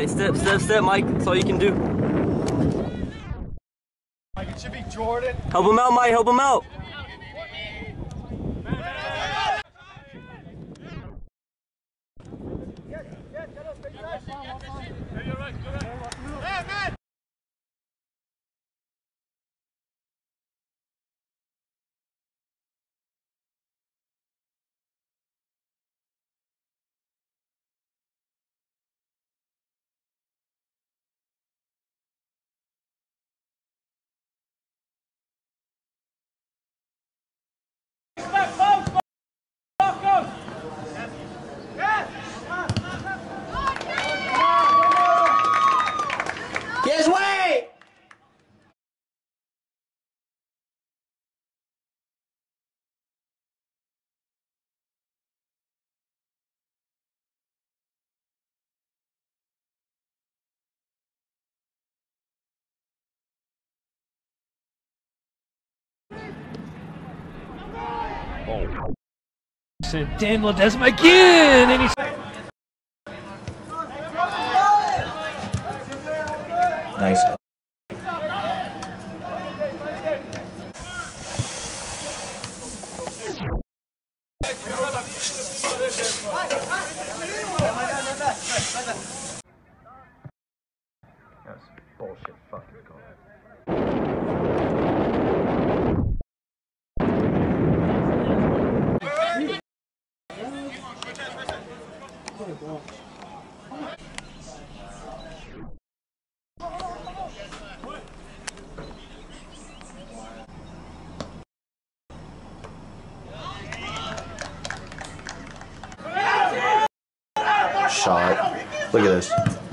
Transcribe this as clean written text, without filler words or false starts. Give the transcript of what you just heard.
Alright, step, Mike. That's all you can do. Mike, it should be Jordan. Help him out, Mike. Help him out. Yes, way! Daniel does again, and he's Nice. That's bullshit fucking call. Shot. Look at this.